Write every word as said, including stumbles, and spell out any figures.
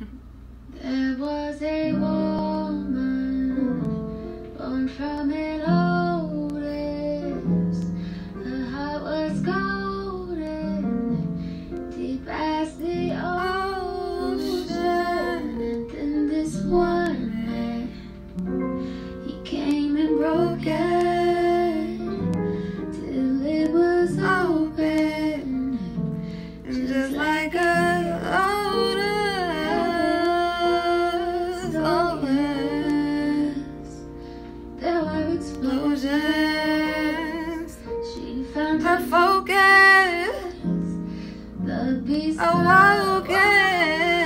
There was a woman born from a lotus. Her heart was golden, deep as the ocean. And then this one man, he came and broke it till it was open, and just like a lotus. There were explosions. She found her focus. The beast awoken.